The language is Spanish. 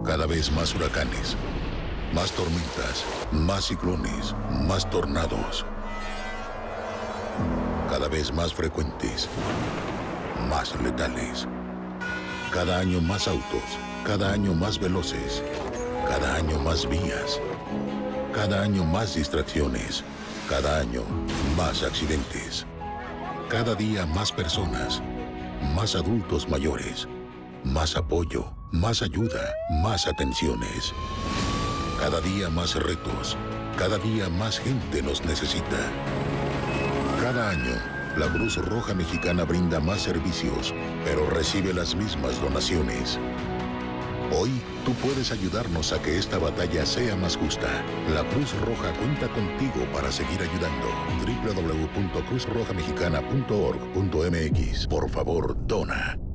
Cada vez más huracanes, más tormentas, más ciclones, más tornados. Cada vez más frecuentes, más letales. Cada año más autos, cada año más veloces, cada año más vías, cada año más distracciones, cada año más accidentes. Cada día más personas, más adultos mayores, más apoyo, más ayuda, más atenciones. Cada día más retos, cada día más gente nos necesita. Cada año, la Cruz Roja Mexicana brinda más servicios, pero recibe las mismas donaciones. Hoy, tú puedes ayudarnos a que esta batalla sea más justa. La Cruz Roja cuenta contigo para seguir ayudando. www.cruzrojamexicana.org.mx. Por favor, dona.